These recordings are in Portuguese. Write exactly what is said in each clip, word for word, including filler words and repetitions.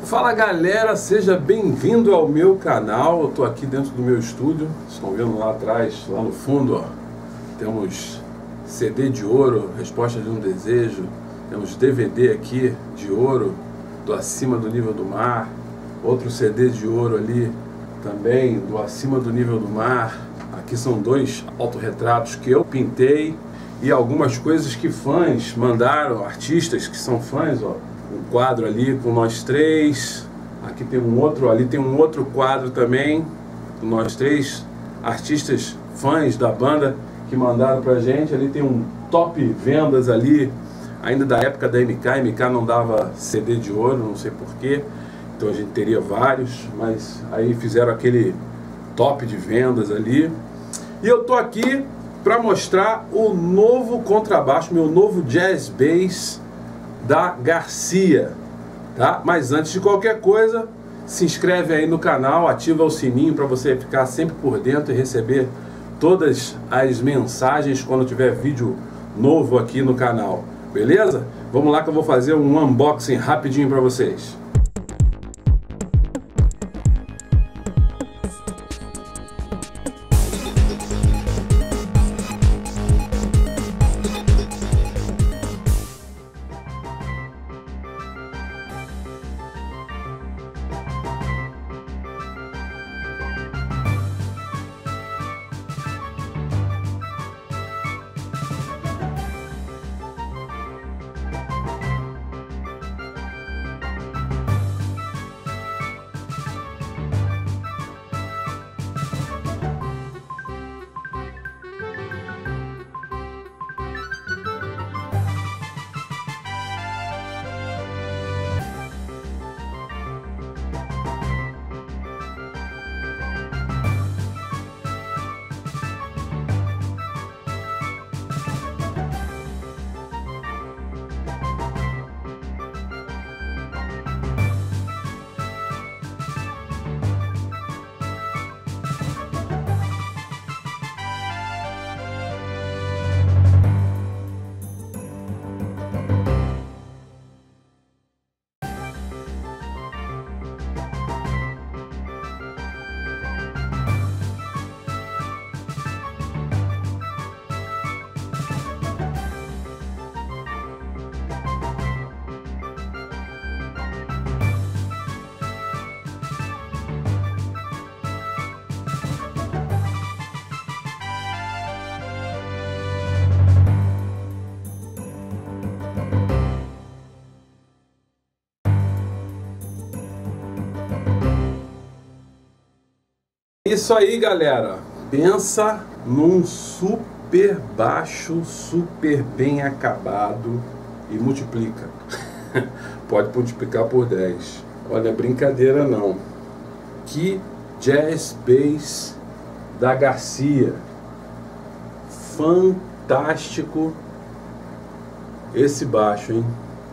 Fala galera, seja bem-vindo ao meu canal. Eu tô aqui dentro do meu estúdio. Vocês estão vendo lá atrás, lá no fundo, ó, temos C D de ouro, Resposta de um Desejo. Temos D V D aqui de ouro, do Acima do Nível do Mar. Outro C D de ouro ali também, do Acima do Nível do Mar. Aqui são dois autorretratos que eu pintei e algumas coisas que fãs mandaram, artistas que são fãs, ó. Um quadro ali com nós três. Aqui tem um outro, ali tem um outro quadro também com nós três artistas fãs da banda que mandaram pra gente. Ali tem um top vendas ali, ainda da época da M K. M K não dava C D de ouro, não sei porquê, então a gente teria vários, mas aí fizeram aquele top de vendas ali. E eu tô aqui para mostrar o novo contrabaixo, meu novo Jazz Bass da Garcia, tá? Mas antes de qualquer coisa, se inscreve aí no canal, ativa o sininho para você ficar sempre por dentro e receber todas as mensagens quando tiver vídeo novo aqui no canal, beleza? Vamos lá que eu vou fazer um unboxing rapidinho para vocês. Isso aí, galera, pensa num super baixo, super bem acabado e multiplica. Pode multiplicar por dez. Olha, brincadeira não. Que Jazz Bass da Garcia. Fantástico esse baixo, hein?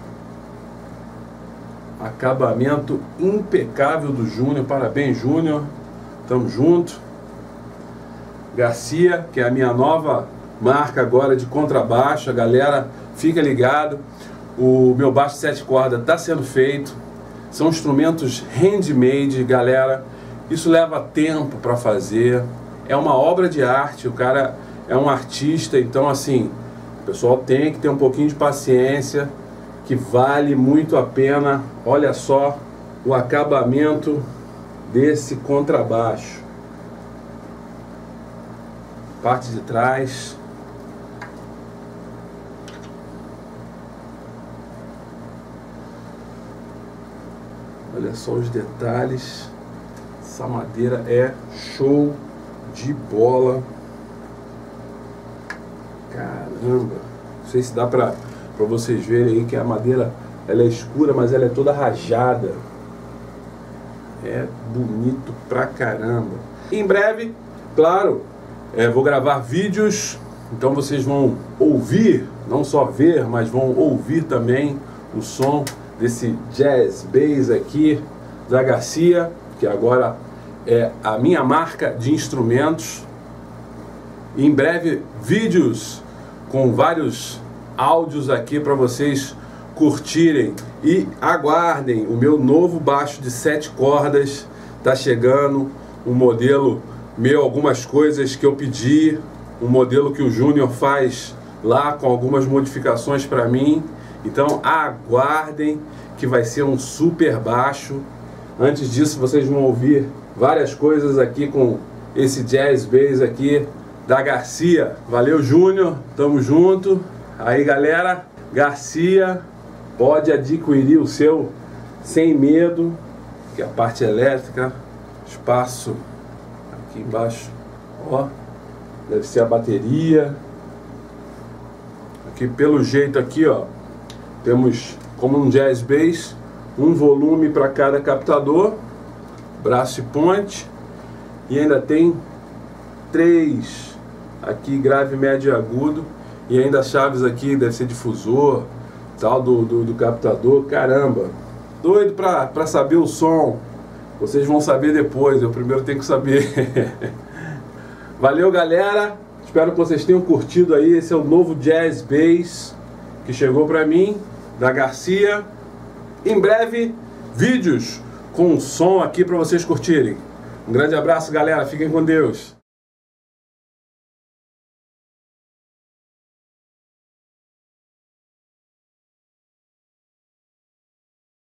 Acabamento impecável do Júnior. Parabéns, Júnior. Tamo junto. Garcia, que é a minha nova marca agora de contrabaixo. Galera, fica ligado. O meu baixo sete cordas está sendo feito. São instrumentos handmade, galera. Isso leva tempo para fazer. É uma obra de arte. O cara é um artista, então assim, o pessoal tem que ter um pouquinho de paciência, que vale muito a pena. Olha só o acabamento desse contrabaixo, parte de trás, olha só os detalhes. Essa madeira é show de bola, caramba. Não sei se dá para para vocês verem aí que a madeira ela é escura, mas ela é toda rajada. É bonito pra caramba. Em breve, claro, é, vou gravar vídeos, então vocês vão ouvir, não só ver, mas vão ouvir também o som desse Jazz Bass aqui da Garcia, que agora é a minha marca de instrumentos. E em breve, vídeos com vários áudios aqui para vocês curtirem e aguardem o meu novo baixo de sete cordas. Tá chegando um modelo meu, algumas coisas que eu pedi, um modelo que o Júnior faz lá com algumas modificações para mim. Então aguardem que vai ser um super baixo. Antes disso vocês vão ouvir várias coisas aqui com esse jazz bass aqui da Garcia. Valeu, Júnior, tamo junto. Aí galera, Garcia, pode adquirir o seu sem medo, que é a parte elétrica, espaço aqui embaixo, ó, deve ser a bateria. Aqui pelo jeito aqui, ó, temos como um jazz bass, um volume para cada captador, braço e ponte, e ainda tem três aqui, grave, médio e agudo, e ainda as chaves aqui, deve ser difusor, tal, do, do, do captador. Caramba, doido pra, pra saber o som. Vocês vão saber depois, eu primeiro tenho que saber. Valeu, galera, espero que vocês tenham curtido aí. Esse é o novo jazz bass que chegou pra mim, da Garcia. Em breve, vídeos com som aqui pra vocês curtirem. Um grande abraço, galera, fiquem com Deus.